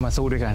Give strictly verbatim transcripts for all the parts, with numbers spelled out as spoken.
มาสู้ด้วยกัน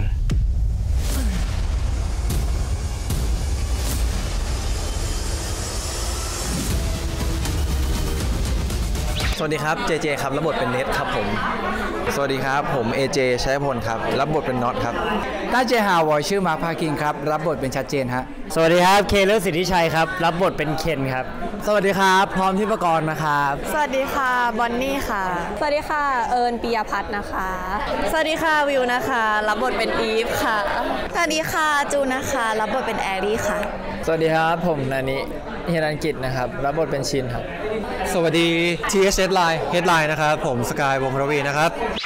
สวัสดีครับเจเจครับรับบทเป็นเนทครับผมสวัสดีครับผมเอเจชัยพลครับรับบทเป็นน็อตครับต้าเจฮาวอยชื่อมาร์คพาคินครับรับบทเป็นชัดเจนฮะสวัสดีครับเคเลอร์สิทธิชัยครับรับบทเป็นเคนครับสวัสดีครับพร้อมทิพกรนะครับสวัสดีค่ะบอนนี่ค่ะสวัสดีค่ะเอิญปิยพัฒน์นะคะสวัสดีค่ะวิวนะคะรับบทเป็นอีฟค่ะสวัสดีค่ะจูนนะคะรับบทเป็นแอรี่ค่ะสวัสดีครับผมนานิเฮียรันกิจนะครับรับบทเป็นชินครับสวัสดี ที เอช Headline Headline นะครับผมสกายวงศ์รวีนะครับ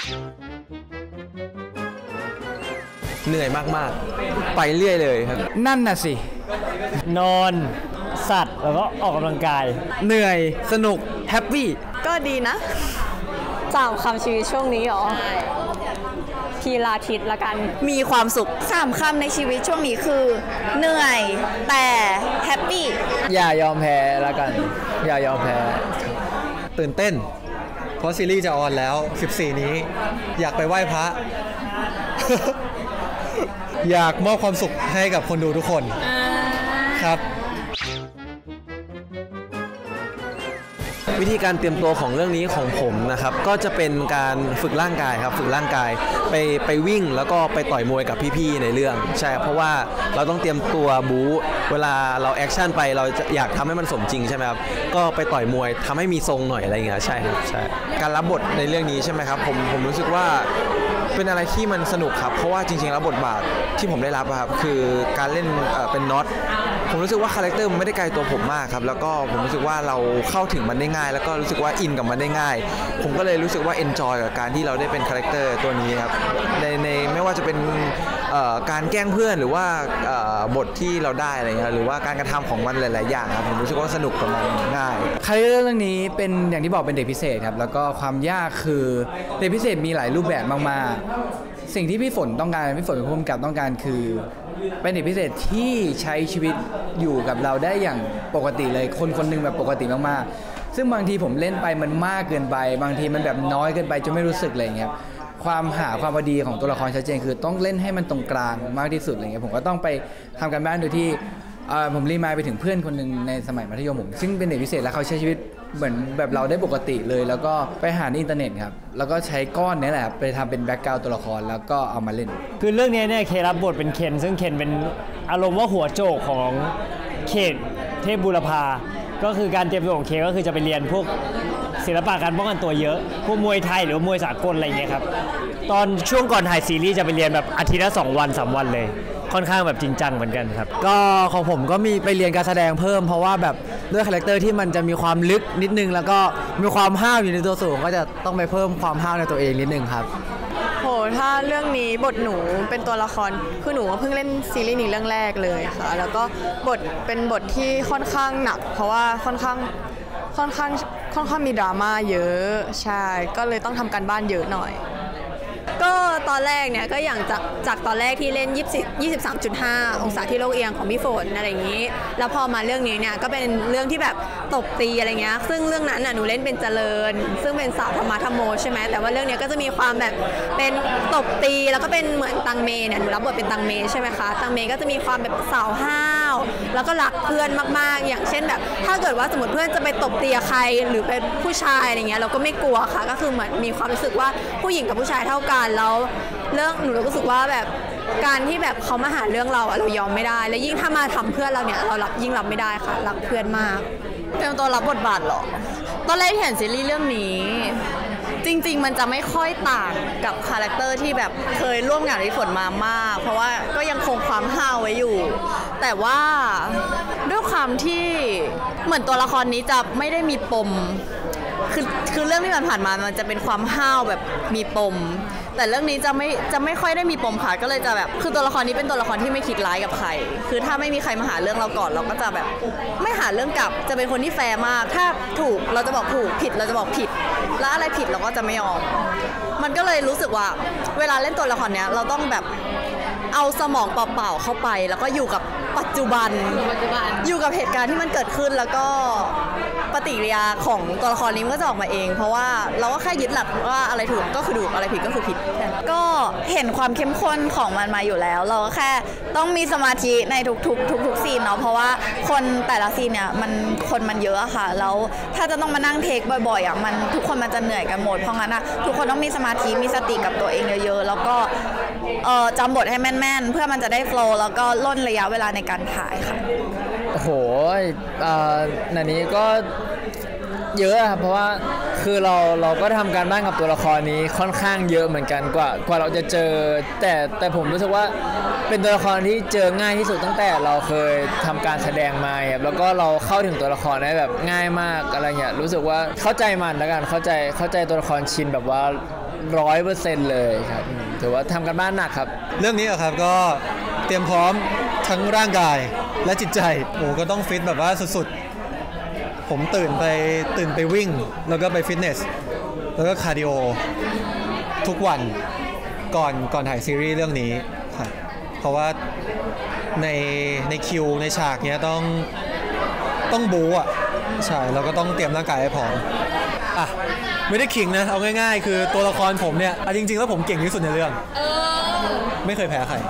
เหนื่อยมากๆไปเรื่อยเลยครับนั่นน่ะสินอนสัตว์แล้วก็ออกกำลังกายเหนื่อยสนุกแฮปปี้ก็ดีนะสามคำชีวิตช่วงนี้หรอพีลาทิสละกันมีความสุขสามคำในชีวิตช่วงนี้คือเหนื่อยแต่แฮปปี้อย่ายอมแพ้ละกันอย่ายอมแพ้ตื่นเต้นเพราะซีรีส์จะออนแล้วสิบสี่นี้อยากไปไหว้พระ อยากมอบความสุขให้กับคนดูทุกคนครับวิธีการเตรียมตัวของเรื่องนี้ของผมนะครับก็จะเป็นการฝึกร่างกายครับฝึกร่างกายไปไปวิ่งแล้วก็ไปต่อยมวยกับพี่ๆในเรื่องใช่เพราะว่าเราต้องเตรียมตัวบู๊เวลาเราแอคชั่นไปเราจะอยากทำให้มันสมจริงใช่ไหมครับก็ไปต่อยมวยทำให้มีทรงหน่อยอะไรอย่างเงี้ยใช่ครับใช่การรับบทในเรื่องนี้ใช่ไหมครับผมผมรู้สึกว่าเป็นอะไรที่มันสนุกครับเพราะว่าจริงๆแล้วบทบาทที่ผมได้รับครับคือการเล่นเป็นน็อตผมรู้สึกว่าคาแรคเตอร์มันไม่ได้ไกลตัวผมมากครับแล้วก็ผมรู้สึกว่าเราเข้าถึงมันได้ง่ายแล้วก็รู้สึกว่าอินกับมันได้ง่ายผมก็เลยรู้สึกว่าเอนจอยกับการที่เราได้เป็นคาแรคเตอร์ตัวนี้ครับในในไม่ว่าจะเป็นการแกล้งเพื่อนหรือว่าบทที่เราได้อะไรเงี้ยหรือว่าการกระทำของมันหลายๆอย่างครับผมรู้สึกว่าสนุกกับมันง่ายคาแรคเตอร์เรื่องนี้เป็นอย่างที่บอกเป็นเด็กพิเศษครับแล้วก็ความยากคือเด็กพิเศษมีหลายรูปแบบมากๆสิ่งที่พี่ฝนต้องการพี่ฝนเป็นผู้กำกับต้องการคือเป็นเด็กพิเศษที่ใช้ชีวิตอยู่กับเราได้อย่างปกติเลยคนคนหนึ่งแบบปกติมากๆซึ่งบางทีผมเล่นไปมันมากเกินไปบางทีมันแบบน้อยเกินไปจนไม่รู้สึกอะไรเงี้ยความหาความพอดีของตัวละครชัดเจนคือต้องเล่นให้มันตรงกลางมากที่สุดอะไรเงี้ยผมก็ต้องไปทำการบ้านโดยที่ผมรีมายไปถึงเพื่อนคนหนึ่งในสมัยมัธยมผมซึ่งเป็นเด็กพิเศษแล้วเขาใช้ชีวิตเหมือนแบบเราได้ปกติเลยแล้วก็ไปหาในอินเทอร์เน็ตครับแล้วก็ใช้ก้อนนี้แหละไปทำเป็นแบ็คกราวด์ตัวละครแล้วก็เอามาเล่นคือเรื่องนี้เนี่ยเครับบทเป็นเคนซึ่งเคนเป็นอารมณ์ว่าหัวโจกของเขตเทพบูรพาก็คือการเตรียมตัวของเคก็คือจะไปเรียนพวกศิลปะการป้องกันตัวเยอะพวกมวยไทยหรือมวยสากลอะไรเงี้ยครับตอนช่วงก่อนถ่ายซีรีส์จะไปเรียนแบบอาทิตย์ละสองวันสามวันเลยค่อนข้างแบบจริงจังเหมือนกันครับก็ของผมก็มีไปเรียนการแสดงเพิ่มเพราะว่าแบบด้วยคาแรคเตอร์ที่มันจะมีความลึกนิดนึงแล้วก็มีความห้าวอยู่ในตัวสูงก็จะต้องไปเพิ่มความห้าวในตัวเองนิดนึงครับโหถ้าเรื่องนี้บทหนูเป็นตัวละครคือหนูเพิ่งเล่นซีรีส์นี้เรื่องแรกเลยค่ะแล้วก็บทเป็นบทที่ค่อนข้างหนักเพราะว่าค่อนข้างค่อนข้างค่อนข้างมีดราม่าเยอะใช่ก็เลยต้องทำการบ้านเยอะหน่อยก็ตอนแรกเนี่ยก็อย่างจากจากตอนแรกที่เล่นยี่สิบสามจุดห้าองศาที่โลกเอียงของพี่ฝนอะไรอย่างนี้แล้วพอมาเรื่องนี้เนี่ยก็เป็นเรื่องที่แบบตบตีอะไรเงี้ยซึ่งเรื่องนั้นน่ะหนูเล่นเป็นเจริญซึ่งเป็นสาวธรรมะธรรมโมใช่ไหมแต่ว่าเรื่องนี้ก็จะมีความแบบเป็นตบตีแล้วก็เป็นเหมือนตังเมเนี่ยหนูรับบทเป็นตังเมใช่ไหมคะตังเมก็จะมีความแบบสาวห้าวแล้วก็รักเพื่อนมากๆอย่างเช่นแบบถ้าเกิดว่าสมมติเพื่อนจะไปตบตีใครหรือเป็นผู้ชายอะไรเงี้ยเราก็ไม่กลัวค่ะก็คือเหมือนมีความรู้สึกว่าผู้หญิงกับผู้ชายเท่ากันแล้วเรื่องหนูรู้สึกว่าแบบการที่แบบเขามาหาเรื่องเราอะเรายอมไม่ได้และยิ่งถ้ามาทำเพื่อนเราเนี่ยเรารับยิ่งรับไม่ได้ค่ะรักเพื่อนมากเตรียมตัวรับบทบาทหรอตอนแรกที่เห็นซีรีส์เรื่องนี้จริงๆมันจะไม่ค่อยต่างกับคาแรคเตอร์ที่แบบเคยร่วมงานกับฝนมามากเพราะว่าก็ยังคงความห้าวไว้อยู่แต่ว่าด้วยความที่เหมือนตัวละครนี้จะไม่ได้มีปมคือคือเรื่องที่ผ่านมามันจะเป็นความห้าวแบบมีปมแต่เรื่องนี้จะไม่จะไม่ค่อยได้มีปมค่ะก็เลยจะแบบคือตัวละครนี้เป็นตัวละครที่ไม่คิดร้ายกับใครคือถ้าไม่มีใครมาหาเรื่องเราก่อนเราก็จะแบบไม่หาเรื่องกลับจะเป็นคนที่แฟร์มากถ้าถูกเราจะบอกถูกผิดเราจะบอกผิดแล้วอะไรผิดเราก็จะไม่ยอมมันก็เลยรู้สึกว่าเวลาเล่นตัวละครเนี้ยเราต้องแบบเอาสมองเปล่าๆเข้าไปแล้วก็อยู่กับปัจจุบันอยู่กับเหตุการณ์ที่มันเกิดขึ้นแล้วก็ปฏิกิริยาของตัวละครนี้มันก็จะออกมาเองเพราะว่าเราก็แค่ยึดหลักว่าอะไรถูกก็คือถูกอะไรผิดก็คือผิดก็เห็นความเข้มข้นของมันมาอยู่แล้วเราก็แค่ต้องมีสมาธิในทุกๆทุกๆซีนเนาะเพราะว่าคนแต่ละซีนเนี่ยมันคนมันเยอะอะค่ะแล้วถ้าจะต้องมานั่งเทคบ่อยๆอ่ะมันทุกคนมันจะเหนื่อยกันหมดเพราะงั้นอะทุกคนต้องมีสมาธิมีสติกับตัวเองเยอะๆแล้วก็เอ่อจำบทให้แม่นๆเพื่อมันจะได้โฟลว์แล้วก็ล่นระยะเวลาในการถ่ายค่ะโอ้โหนันนี้ก็เยอะครับเพราะว่าคือเราเราก็ทำการบ้านกับตัวละครนี้ค่อนข้างเยอะเหมือนกันกว่ากว่าเราจะเจอแต่แต่ผมรู้สึกว่าเป็นตัวละครที่เจอง่ายที่สุดตั้งแต่เราเคยทำการแสดงมาครับแล้วก็เราเข้าถึงตัวละครได้แบบง่ายมากอะไรเงี้ยรู้สึกว่าเข้าใจมันแล้วกันเข้าใจเข้าใจตัวละครชินแบบว่าร้อยเปอร์เซ็นต์เลยครับถือว่าทำกันบ้านหนักครับเรื่องนี้ครับก็เตรียมพร้อมทั้งร่างกายและจิตใจโอ้ก็ต้องฟิตแบบว่าสุดๆผมตื่นไปตื่นไปวิ่งแล้วก็ไปฟิตเนสแล้วก็คาร์ดิโอทุกวันก่อนก่อนถ่ายซีรีส์เรื่องนี้ครับเพราะว่าในในคิวในฉากเนี้ยต้องต้องบู๊อ่ะใช่เราก็ต้องเตรียมร่างกายให้พร้อมอ่ะไม่ได้ขิงนะเอาง่ายๆคือตัวละครผมเนี่ยจริงๆแล้วผมเก่งที่สุดในเรื่องไม่เคยแพ้ใคร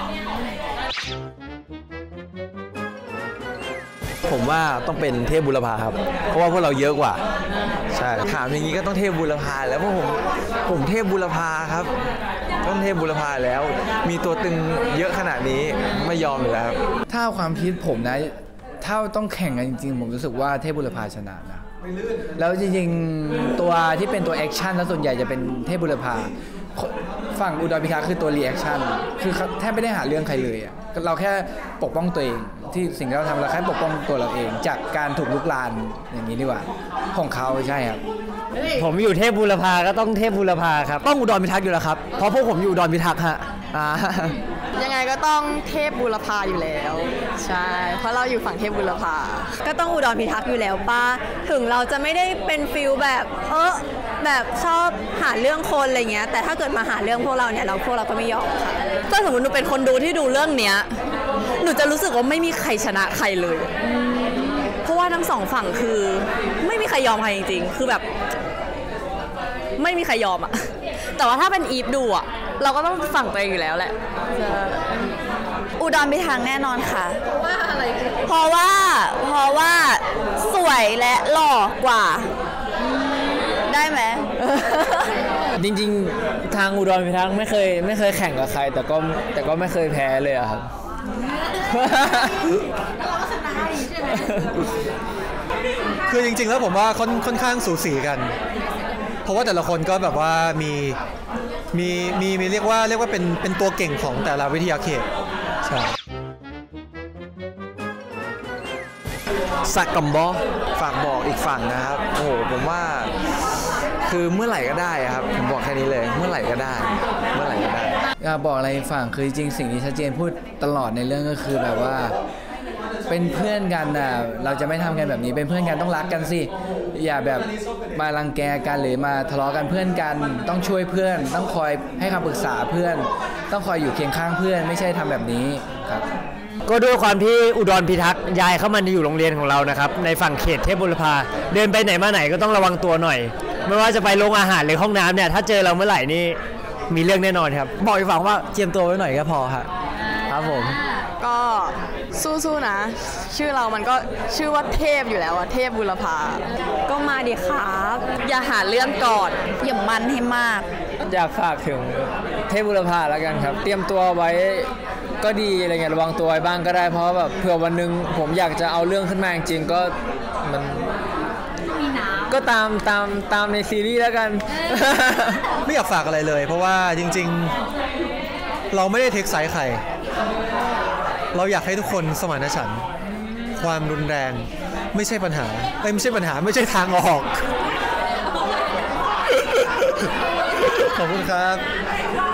ผมว่าต้องเป็นเทพบุรพาครับเพราะว่าพวกเราเยอะกว่าใช่ถามอย่างนี้ก็ต้องเทพบุรพาแล้วเพราะผมผมเทพบุรพาครับต้องเทพบุรพาแล้วมีตัวตึงเยอะขนาดนี้ไม่ยอมอยู่แล้วครับถ้าความคิดผมนะถ้าต้องแข่งกันจริงๆผมรู้สึกว่าเทพบุรพาชนะนะแล้วจริงๆตัวที่เป็นตัวแอคชั่นแล้วส่วนใหญ่จะเป็นเทพบุรพาฝั่งอุดรพิทักษ์คือตัวรีแอคชั่นคือแทบไม่ได้หาเรื่องใครเลยอ่ะเราแค่ปกป้องตัวเองที่สิ่งที่เราทำเราแค่ปกป้องตัวเราเองจากการถูกลุกลานอย่างนี้ดีกว่าของเขาใช่ครับผมอยู่เทพบุรพาก็ต้องเทพบุรพาครับต้องอุดรพิทักษ์อยู่แล้วครับเพราะพวกผมอยู่อุดรพิทักษ์ฮะยังไงก็ต้องเทพบุรพาอยู่แล้วใช่เพราะเราอยู่ฝั่งเทพบุรพาก็ต้องอุดรพิทักษ์อยู่แล้วป้าถึงเราจะไม่ได้เป็นฟิลแบบเออแบบชอบหาเรื่องคนอะไรเงี้ยแต่ถ้าเกิดมาหาเรื่องพวกเราเนี่ยเราพวกเราก็ไม่ยอมค่ะก็สมมติหนูเป็นคนดูที่ดูเรื่องเนี้ยหนูจะรู้สึกว่าไม่มีใครชนะใครเลยเพราะว่าทั้งสองฝั่งคือไม่มีใครยอมใครจริงๆคือแบบไม่มีใครยอมอะแต่ว่าถ้าเป็นอีฟดูอะเราก็ต้องฝั่งตัวเองอยู่แล้วแหละอุดรพิทักษ์แน่นอนค่ะเพราะว่าอะไรเพราะว่าเพราะว่าสวยและหล่อกว่าได้ไหมจริงๆทางอุดรพิทักษ์ไม่เคยไม่เคยแข่งกับใครแต่ก็แต่ก็ไม่เคยแพ้เลยอะครับคือจริงๆแล้วผมว่าค่อนค่อนข้างสูสีกันเพราะว่าแต่ละคนก็แบบว่ามีมีมีมีเรียกว่าเรียกว่าเป็นเป็นตัวเก่งของแต่ละวิทยาเขตใช่สักกัมบอฝากบอกอีกฝั่งนะครับโอ้โหผมว่าคือเมื่อไหร่ก็ได้ครับผมบอกแค่นี้เลยเมื่อไหร่ก็ได้เมื่อไหร่ก็ได้อยากบอกอะไรฝั่งคือจริงสิ่งที่ชัดเจนพูดตลอดในเรื่องก็คือแบบว่าเป็นเพื่อนกันน่ะเราจะไม่ทำกันแบบนี้เป็นเพื่อนกันต้องรักกันสิอย่าแบบมารังแกกันหรือมาทะเลาะกันเพื่อนกันต้องช่วยเพื่อนต้องคอยให้คำปรึกษาเพื่อนต้องคอยอยู่เคียงข้างเพื่อนไม่ใช่ทำแบบนี้ครับก็ด้วยความที่อุดรพิทักษ์ย้ายเข้ามาอยู่โรงเรียนของเรานะครับในฝั่งเขตเทพบุรพาเดินไปไหนมาไหนก็ต้องระวังตัวหน่อยไม่ว่าจะไปโรงอาหารหรือห้องน้ำเนี่ยถ้าเจอเราเมื่อไหร่นี่มีเรื่องแน่นอนครับบอกอีกฝั่งว่าเจียมตัวไว้หน่อยก็พอครับครับผมก็สู้ๆนะชื่อเรามันก็ชื่อว่าเทพอยู่แล้วอะเทพบุรพาก็มาดิครับอย่าหาเรื่องก่อนอย่ามันให้มากอยากฝากถึงเทพบุรพาแล้วกันครับเตรียมตัวไว้ก็ดีอะไรเงี้ยระวังตัวไว้บ้างก็ได้เพราะแบบเผื่อวันนึงผมอยากจะเอาเรื่องขึ้นมาจริงๆก็มันก็ตามตามตามในซีรีส์แล้วกันไม่อยากฝากอะไรเลยเพราะว่าจริงๆเราไม่ได้เทคไซส์ใครเราอยากให้ทุกคนสมานฉันท์ความรุนแรงไม่ใช่ปัญหาไม่ใช่ปัญหาไม่ใช่ทางออกขอบคุณครับ